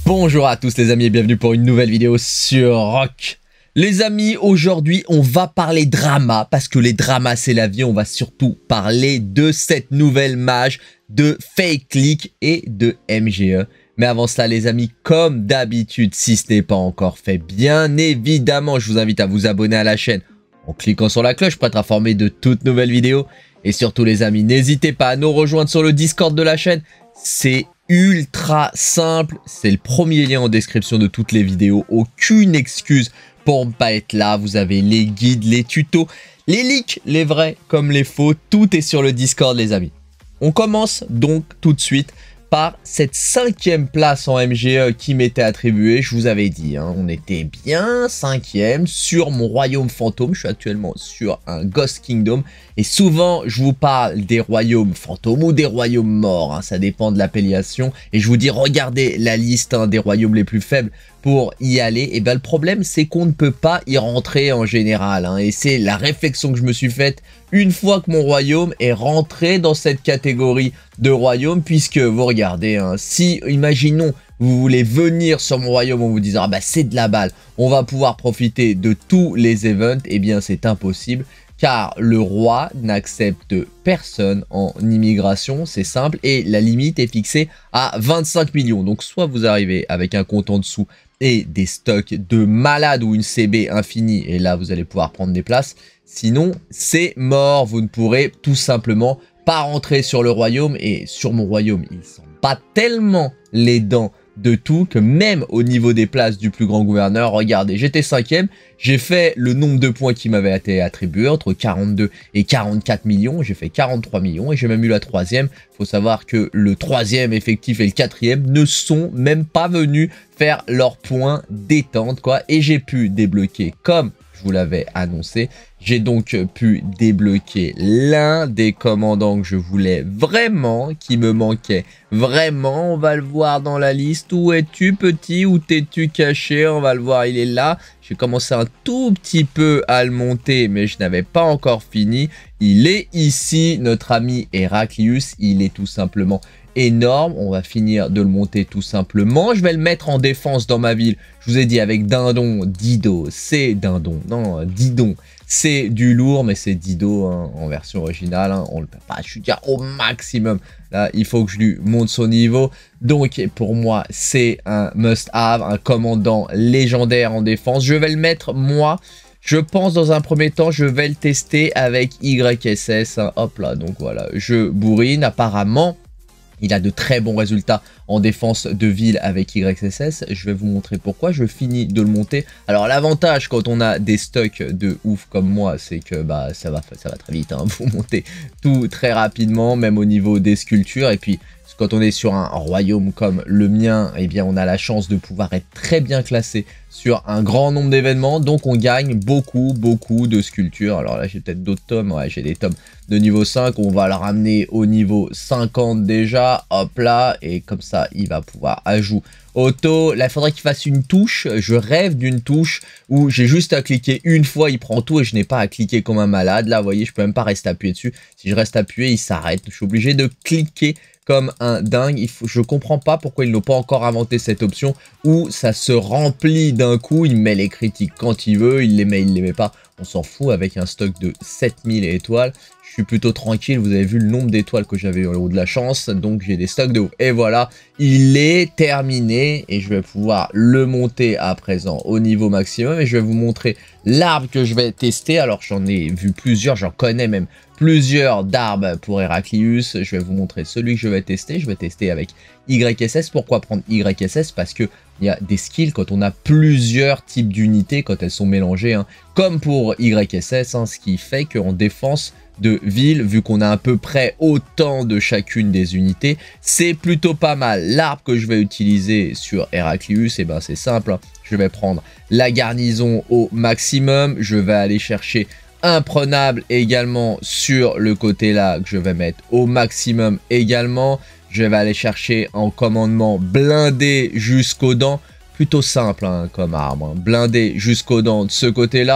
Bonjour à tous les amis et bienvenue pour une nouvelle vidéo sur Rock. Les amis, aujourd'hui on va parler drama parce que les dramas c'est la vie. On va surtout parler de cette nouvelle mage de Fake League et de MGE. Mais avant cela les amis, comme d'habitude, si ce n'est pas encore fait, bien évidemment je vous invite à vous abonner à la chaîne en cliquant sur la cloche pour être informé de toutes nouvelles vidéos. Et surtout les amis, n'hésitez pas à nous rejoindre sur le Discord de la chaîne. C'est ultra simple, c'est le premier lien en description de toutes les vidéos. Aucune excuse pour ne pas être là. Vous avez les guides, les tutos, les leaks, les vrais comme les faux. Tout est sur le Discord les amis. On commence donc tout de suite par cette 5e place en MGE qui m'était attribuée. Je vous avais dit, hein, on était bien 5e sur mon royaume fantôme. Je suis actuellement sur un Ghost Kingdom. Et souvent, je vous parle des royaumes fantômes ou des royaumes morts. Hein, ça dépend de l'appellation. Et je vous dis, regardez la liste des royaumes les plus faibles pour y aller. Et bien, le problème, c'est qu'on ne peut pas y rentrer en général. Hein, et c'est la réflexion que je me suis faite une fois que mon royaume est rentré dans cette catégorie de royaume. Puisque, vous regardez, hein, si, imaginons, vous voulez venir sur mon royaume en vous disant « Ah bah c'est de la balle, on va pouvoir profiter de tous les events », eh bien c'est impossible. Car le roi n'accepte personne en immigration, c'est simple, et la limite est fixée à 25 millions. Donc soit vous arrivez avec un compte en dessous et des stocks de malades ou une CB infinie, et là vous allez pouvoir prendre des places. Sinon, c'est mort, vous ne pourrez tout simplement pas rentrer sur le royaume, et sur mon royaume, ils s'en battent tellement les dents de tout que même au niveau des places du plus grand gouverneur, regardez, j'étais 5e, j'ai fait le nombre de points qui m'avait été attribué entre 42 et 44 millions, j'ai fait 43 millions et j'ai même eu la 3e. Faut savoir que le 3e effectif et le 4e ne sont même pas venus faire leurs points détente quoi, et j'ai pu débloquer comme je vous l'avais annoncé. J'ai donc pu débloquer l'un des commandants que je voulais vraiment, qui me manquait vraiment. On va le voir dans la liste. Où es-tu petit? Où t'es-tu caché? On va le voir, il est là. J'ai commencé un tout petit peu à le monter, mais je n'avais pas encore fini. Il est ici, notre ami Heraclius. Il est tout simplement énorme. On va finir de le monter tout simplement. Je vais le mettre en défense dans ma ville. Je vous ai dit avec Dindon, Dido, c'est Dindon. Non, Didon. C'est du lourd, mais c'est Dido hein, en version originale. Hein, on le peut pas. Je suis déjà au maximum. Là, il faut que je lui monte son niveau. Donc, pour moi, c'est un must-have, un commandant légendaire en défense. Je vais le mettre, moi. Je pense, dans un premier temps, je vais le tester avec YSS. Hein, hop là, donc voilà. Je bourrine. Apparemment, il a de très bons résultats en défense de ville avec YSS. Je vais vous montrer pourquoi. Je finis de le monter. Alors l'avantage quand on a des stocks de ouf comme moi, c'est que bah ça va très vite. Hein. Vous montez tout très rapidement, même au niveau des sculptures. Et puis quand on est sur un royaume comme le mien, eh bien on a la chance de pouvoir être très bien classé sur un grand nombre d'événements. Donc on gagne beaucoup de sculptures. Alors là j'ai peut-être d'autres tomes. Ouais, j'ai des tomes de niveau 5. On va le ramener au niveau 50 déjà. Hop là. Et comme ça il va pouvoir ajouter auto. Là il faudrait qu'il fasse une touche. Je rêve d'une touche où j'ai juste à cliquer une fois. Il prend tout et je n'ai pas à cliquer comme un malade. Là vous voyez je peux même pas rester appuyé dessus. Si je reste appuyé il s'arrête. Je suis obligé de cliquer comme un dingue. Je comprends pas pourquoi ils n'ont pas encore inventé cette option où ça se remplit d'un coup. Il met les critiques quand il veut, il les met pas. On s'en fout avec un stock de 7000 étoiles. Je suis plutôt tranquille. Vous avez vu le nombre d'étoiles que j'avais au haut de la chance. Donc j'ai des stocks de haut. Et voilà, il est terminé. Et je vais pouvoir le monter à présent au niveau maximum. Et je vais vous montrer l'arbre que je vais tester. Alors j'en ai vu plusieurs, j'en connais même plusieurs d'arbres pour Heraclius. Je vais vous montrer celui que je vais tester. Je vais tester avec YSS. Pourquoi prendre YSS? Parce que il y a des skills quand on a plusieurs types d'unités, quand elles sont mélangées, hein, comme pour YSS, hein, ce qui fait qu'en défense de ville, vu qu'on a à peu près autant de chacune des unités, c'est plutôt pas mal. L'arbre que je vais utiliser sur Heraclius, et ben c'est simple, hein. Je vais prendre la garnison au maximum, je vais aller chercher imprenable également sur le côté là, que je vais mettre au maximum également. Je vais aller chercher en commandement blindé jusqu'aux dents. Plutôt simple hein, comme arme. Hein. Blindé jusqu'aux dents de ce côté-là.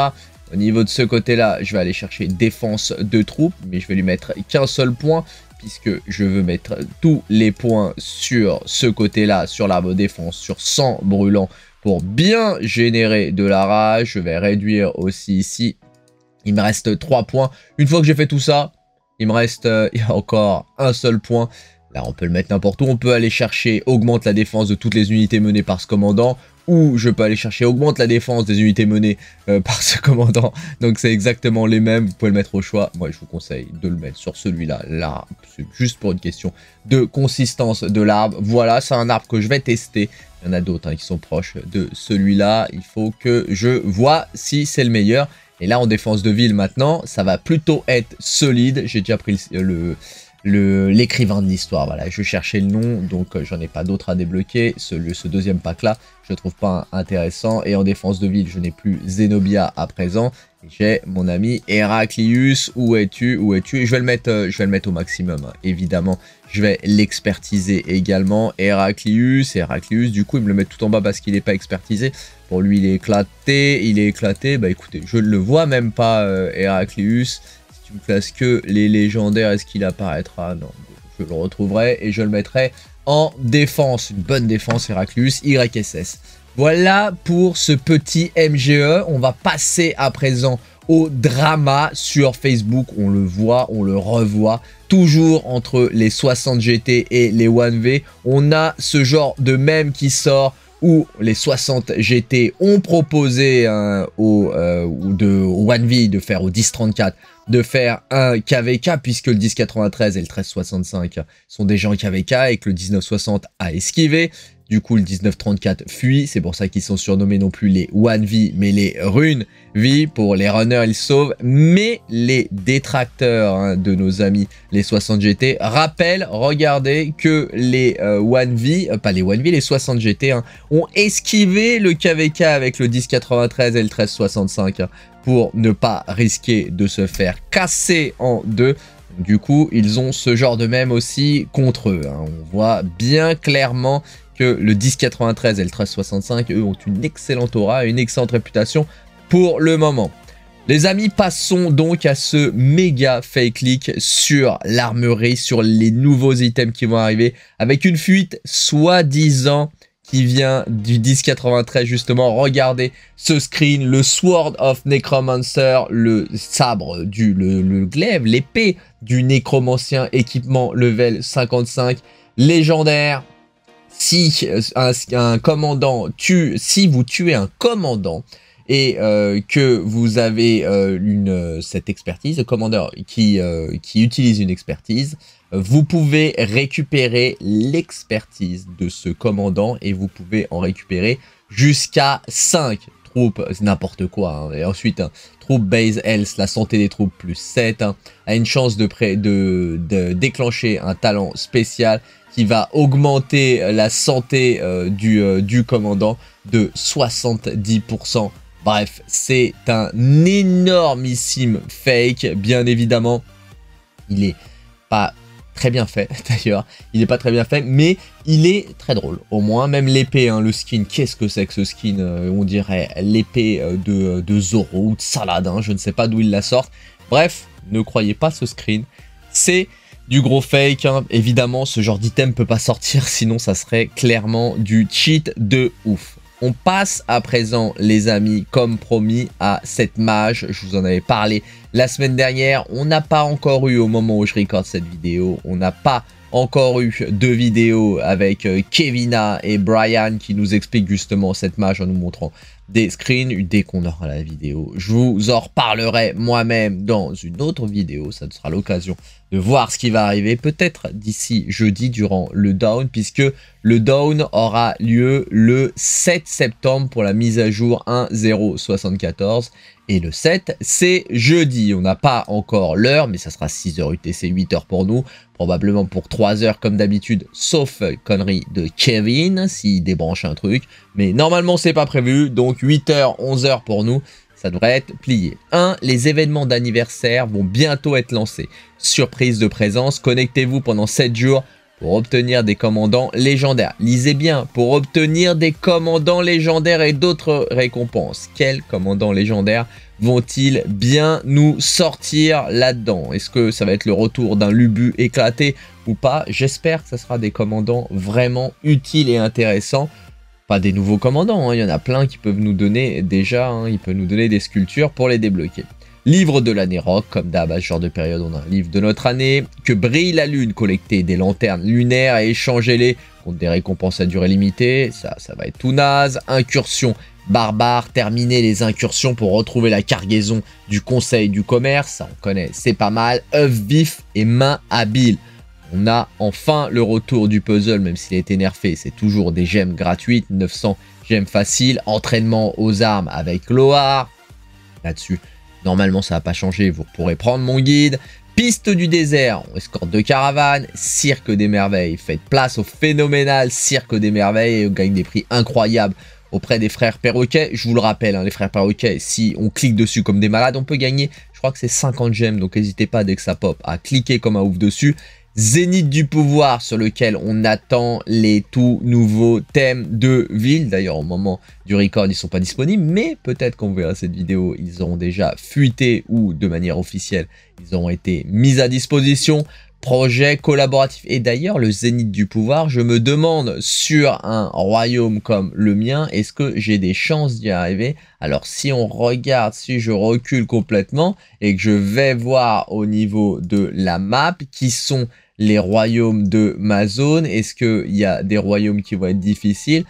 Au niveau de ce côté-là, je vais aller chercher défense de troupes, mais je vais lui mettre qu'un seul point, puisque je veux mettre tous les points sur ce côté-là, sur l'arbre défense, sur 100 brûlants, pour bien générer de la rage. Je vais réduire aussi ici. Il me reste 3 points. Une fois que j'ai fait tout ça, il me reste encore un seul point. Là, on peut le mettre n'importe où. On peut aller chercher augmente la défense de toutes les unités menées par ce commandant. Ou je peux aller chercher augmente la défense des unités menées par ce commandant. Donc c'est exactement les mêmes. Vous pouvez le mettre au choix. Moi, je vous conseille de le mettre sur celui-là. Là, c'est juste pour une question de consistance de l'arbre. Voilà, c'est un arbre que je vais tester. Il y en a d'autres qui sont proches de celui-là. Il faut que je vois si c'est le meilleur. Et là, en défense de ville maintenant, ça va plutôt être solide. J'ai déjà pris l'écrivain de l'histoire, voilà, je cherchais le nom, donc j'en ai pas d'autres à débloquer. Ce deuxième pack là, je le trouve pas intéressant. Et en défense de ville, je n'ai plus Zenobia à présent. J'ai mon ami Heraclius. Où es-tu? Où es-tu? Et je vais le mettre au maximum, hein. Évidemment, je vais l'expertiser également. Heraclius, du coup, il me le met tout en bas parce qu'il n'est pas expertisé. Pour lui, il est éclaté. Bah écoutez, je ne le vois même pas, Heraclius. Tu me classes que les légendaires, est-ce qu'il apparaîtra? Non, je le retrouverai et je le mettrai en défense. Une bonne défense, Heraclius, YSS. Voilà pour ce petit MGE. On va passer à présent au drama sur Facebook. On le voit, on le revoit. Toujours entre les 60 GT et les 1V. On a ce genre de mème qui sort où les 60 GT ont proposé au 1V de faire au 1034 de faire un KVK, puisque le 1093 et le 1365 sont déjà en KVK et que le 1960 a esquivé. Du coup, le 1934 fuit. C'est pour ça qu'ils sont surnommés non plus les 1V, mais les Rune V. Pour les runners, ils sauvent. Mais les détracteurs de nos amis, les 60 GT, rappellent, regardez, que les 1V, pas les 1V, les 60 GT, ont esquivé le KVK avec le 1093 et le 1365 pour ne pas risquer de se faire casser en deux. Du coup, ils ont ce genre de mème aussi contre eux. On voit bien clairement que le 1093 et le 1365, eux, ont une excellente aura et une excellente réputation pour le moment. Les amis, passons donc à ce méga fake leak sur l'armurerie, sur les nouveaux items qui vont arriver, avec une fuite soi-disant qui vient du 1093 justement. Regardez ce screen, le Sword of Necromancer, le sabre, le glaive, l'épée du nécromancien, équipement level 55, légendaire. Si un commandant si vous tuez un commandant et que vous avez cette expertise, le commandeur qui utilise une expertise, vous pouvez récupérer l'expertise de ce commandant et vous pouvez en récupérer jusqu'à 5 troupes, c'est n'importe quoi. Et ensuite, troupe base health, la santé des troupes plus 7, a une chance de déclencher un talent spécial qui va augmenter la santé du commandant de 70%. Bref, c'est un énormissime fake, bien évidemment. Il est pas très bien fait d'ailleurs, il n'est pas très bien fait, mais il est très drôle. Au moins, même l'épée, le skin, qu'est-ce que c'est que ce skin? On dirait l'épée de Zoro ou de Saladin, je ne sais pas d'où il la sortent. Bref, ne croyez pas ce screen, c'est du gros fake. Évidemment, ce genre d'item peut pas sortir, sinon ça serait clairement du cheat de ouf. On passe à présent, les amis, comme promis, à cette mage. Je vous en avais parlé la semaine dernière. On n'a pas encore eu, au moment où je recorde cette vidéo, on n'a pas encore eu de vidéo avec Kevina et Brian qui nous expliquent justement cette mage en nous montrant des screens. Dès qu'on aura la vidéo, je vous en reparlerai moi-même dans une autre vidéo. Ça sera l'occasion de voir ce qui va arriver, peut-être d'ici jeudi durant le down, puisque le down aura lieu le 7 septembre pour la mise à jour 1.074. Et le 7, c'est jeudi. On n'a pas encore l'heure, mais ça sera 6h UTC, 8h pour nous. Probablement pour 3h comme d'habitude, sauf connerie de Kevin, s'il débranche un truc. Mais normalement, c'est pas prévu, donc 8h, 11h pour nous. Ça devrait être plié. Les événements d'anniversaire vont bientôt être lancés. Surprise de présence, connectez-vous pendant 7 jours pour obtenir des commandants légendaires. Lisez bien, pour obtenir des commandants légendaires et d'autres récompenses. Quels commandants légendaires vont-ils bien nous sortir là-dedans? Est-ce que ça va être le retour d'un Lubu éclaté ou pas? J'espère que ça sera des commandants vraiment utiles et intéressants. Pas des nouveaux commandants, hein. Il y en a plein qui peuvent nous donner déjà, hein, ils peuvent nous donner des sculptures pour les débloquer. Livre de l'année rock, comme d'hab à ce genre de période on a un livre de notre année. Que brille la lune, collectez des lanternes lunaires et échangez-les contre des récompenses à durée limitée, ça va être tout naze. Incursion barbare, terminer les incursions pour retrouver la cargaison du conseil du commerce, ça on connaît, c'est pas mal. œuf vif et main habile. On a enfin le retour du puzzle, même s'il a été nerfé, c'est toujours des gemmes gratuites, 900 gemmes faciles, entraînement aux armes avec Loar. Là-dessus, normalement ça va pas changer, vous pourrez prendre mon guide. Piste du désert, on escorte 2 caravanes. Cirque des merveilles, faites place au phénoménal Cirque des merveilles et on gagne des prix incroyables auprès des frères perroquets. Je vous le rappelle, hein, les frères perroquets, si on clique dessus comme des malades, on peut gagner, je crois que c'est 50 gemmes, donc n'hésitez pas dès que ça pop à cliquer comme un ouf dessus. Zénith du pouvoir sur lequel on attend les tout nouveaux thèmes de ville. D'ailleurs au moment du record ils sont pas disponibles, mais peut-être qu'on verra cette vidéo, ils auront déjà fuité ou de manière officielle ils auront été mis à disposition. Projet collaboratif. Et d'ailleurs le Zénith du pouvoir, je me demande sur un royaume comme le mien, est-ce que j'ai des chances d'y arriver? Alors si on regarde, si je recule complètement et que je vais voir au niveau de la map qui sont les royaumes de ma zone, est-ce qu'il y a des royaumes qui vont être difficiles?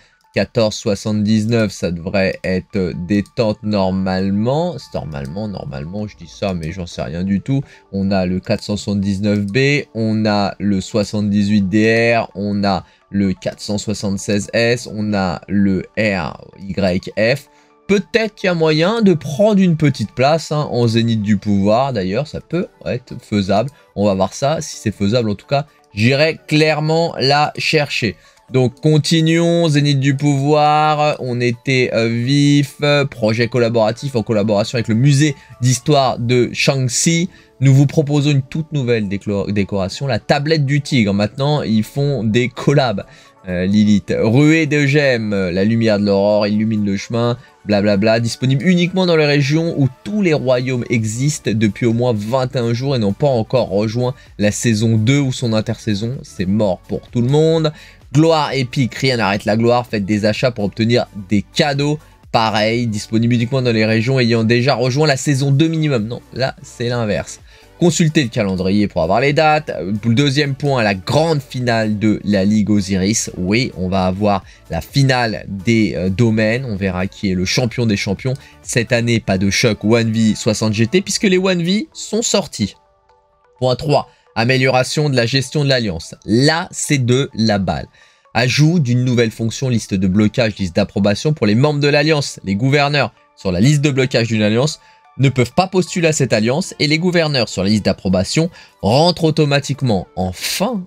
1479, ça devrait être détente normalement. Normalement, je dis ça, mais j'en sais rien du tout. On a le 479B, on a le 78DR, on a le 476S, on a le RYF. Peut-être qu'il y a moyen de prendre une petite place hein, en Zénith du pouvoir. D'ailleurs, ça peut être faisable. On va voir ça. Si c'est faisable, en tout cas, j'irai clairement la chercher. Donc continuons, Zénith du pouvoir, on était vif, projet collaboratif en collaboration avec le musée d'histoire de Shaanxi. Nous vous proposons une toute nouvelle décoration, la tablette du tigre. Maintenant, ils font des collabs. Lilith, ruée de gemmes, la lumière de l'aurore illumine le chemin, blablabla, disponible uniquement dans les régions où tous les royaumes existent depuis au moins 21 jours et n'ont pas encore rejoint la saison 2 ou son intersaison. C'est mort pour tout le monde. Gloire épique, rien n'arrête la gloire, faites des achats pour obtenir des cadeaux. Pareil, disponible uniquement dans les régions ayant déjà rejoint la saison 2 minimum. Non, là, c'est l'inverse. Consultez le calendrier pour avoir les dates. Le deuxième point, la grande finale de la Ligue Osiris. Oui, on va avoir la finale des domaines. On verra qui est le champion des champions. Cette année, pas de choc 1v 60 GT puisque les 1v sont sortis. Point 3. Amélioration de la gestion de l'alliance. Là, c'est de la balle. Ajout d'une nouvelle fonction liste de blocage, liste d'approbation pour les membres de l'alliance. Les gouverneurs sur la liste de blocage d'une alliance ne peuvent pas postuler à cette alliance et les gouverneurs sur la liste d'approbation rentrent automatiquement. Enfin,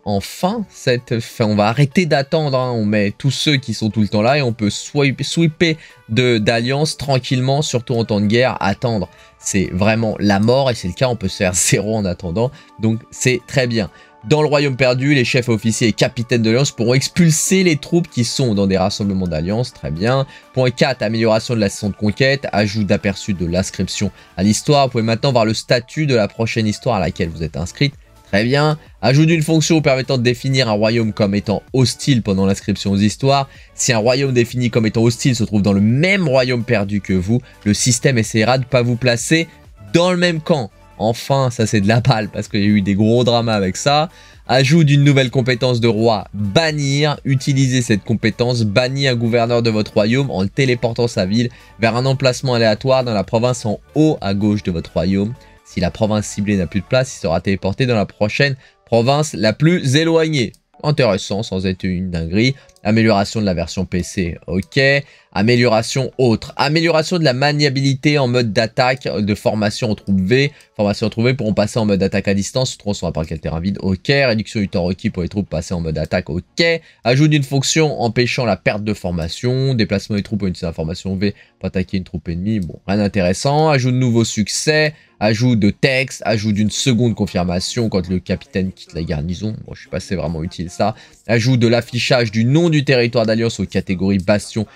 on va arrêter d'attendre, hein. On met tous ceux qui sont tout le temps là et on peut sweeper d'alliance tranquillement, surtout en temps de guerre, attendre. C'est vraiment la mort et c'est le cas, on peut se faire 0 en attendant, donc c'est très bien. Dans le royaume perdu, les chefs officiers et capitaines de l'alliance pourront expulser les troupes qui sont dans des rassemblements d'alliance, très bien. Point 4, amélioration de la saison de conquête, ajout d'aperçu de l'inscription à l'histoire. Vous pouvez maintenant voir le statut de la prochaine histoire à laquelle vous êtes inscrite, très bien. Ajout d'une fonction permettant de définir un royaume comme étant hostile pendant l'inscription aux histoires. Si un royaume défini comme étant hostile se trouve dans le même royaume perdu que vous, le système essaiera de ne pas vous placer dans le même camp. Enfin, ça c'est de la balle parce qu'il y a eu des gros dramas avec ça. Ajout d'une nouvelle compétence de roi, bannir. Utilisez cette compétence, bannir un gouverneur de votre royaume en téléportant sa ville vers un emplacement aléatoire dans la province en haut à gauche de votre royaume. Si la province ciblée n'a plus de place, il sera téléporté dans la prochaine province la plus éloignée. Intéressant, sans être une dinguerie. Amélioration de la version PC, ok. Amélioration autre. Amélioration de la maniabilité en mode d'attaque de formation en troupe V. Formation en troupe V pourront passer en mode attaque à distance, se trouvent sur n'importe quel terrain vide, ok. Réduction du temps requis pour les troupes passer en mode attaque, ok. Ajout d'une fonction empêchant la perte de formation. Déplacement des troupes pour utiliser la formation V pour attaquer une troupe ennemie, bon, rien d'intéressant. Ajout de nouveaux succès. Ajout de texte, ajout d'une seconde confirmation quand le capitaine quitte la garnison. Bon, je sais pas si c'est vraiment utile ça. Ajout de l'affichage du nom du territoire d'alliance aux catégories bastion et ressources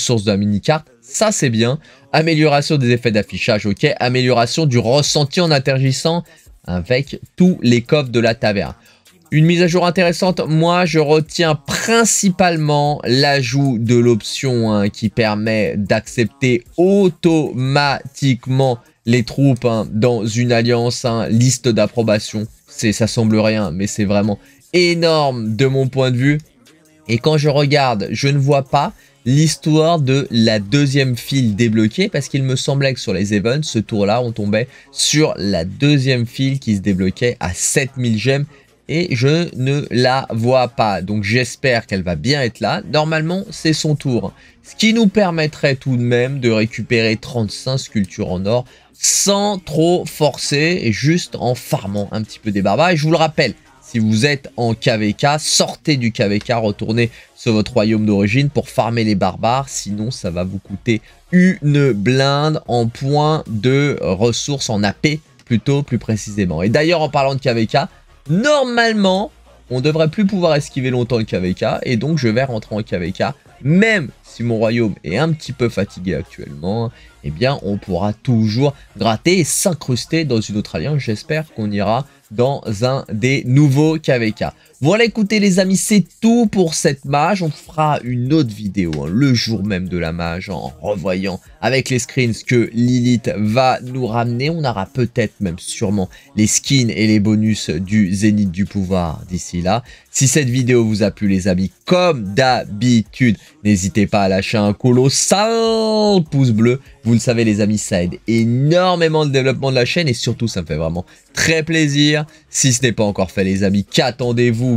ressources de la mini-carte, ça c'est bien. Amélioration des effets d'affichage, ok. Amélioration du ressenti en interagissant avec tous les coffres de la taverne. Une mise à jour intéressante, moi je retiens principalement l'ajout de l'option qui permet d'accepter automatiquement les troupes dans une alliance, liste d'approbation. Ça semble rien, mais c'est vraiment énorme de mon point de vue. Et quand je regarde, je ne vois pas l'histoire de la deuxième file débloquée parce qu'il me semblait que sur les events, ce tour-là, on tombait sur la deuxième file qui se débloquait à 7000 gemmes. Et je ne la vois pas. Donc j'espère qu'elle va bien être là. Normalement, c'est son tour. Ce qui nous permettrait tout de même de récupérer 35 sculptures en or sans trop forcer et juste en farmant un petit peu des barbares. Et je vous le rappelle, si vous êtes en KVK, sortez du KVK, retournez sur votre royaume d'origine pour farmer les barbares. Sinon, ça va vous coûter une blinde en points de ressources, en AP plutôt plus précisément. Et d'ailleurs, en parlant de KVK, normalement, on devrait plus pouvoir esquiver longtemps le KVK et donc je vais rentrer en KVK. Même si mon royaume est un petit peu fatigué actuellement, eh bien on pourra toujours gratter et s'incruster dans une autre alliance. J'espère qu'on ira dans un des nouveaux KVK. Voilà, écoutez les amis, c'est tout pour cette mage. On fera une autre vidéo le jour même de la mage en revoyant avec les screens que Lilith va nous ramener. On aura peut-être même sûrement les skins et les bonus du Zénith du pouvoir d'ici là. Si cette vidéo vous a plu les amis, comme d'habitude, n'hésitez pas à lâcher un colossal pouce bleu. Vous le savez les amis, ça aide énormément le développement de la chaîne et surtout ça me fait vraiment très plaisir. Si ce n'est pas encore fait les amis, qu'attendez-vous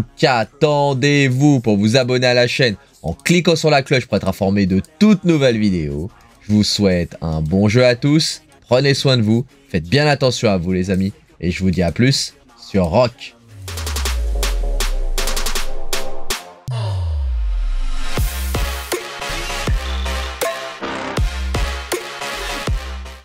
pour vous abonner à la chaîne en cliquant sur la cloche pour être informé de toutes nouvelles vidéos. Je vous souhaite un bon jeu à tous, prenez soin de vous, faites bien attention à vous les amis et je vous dis à plus sur Rock.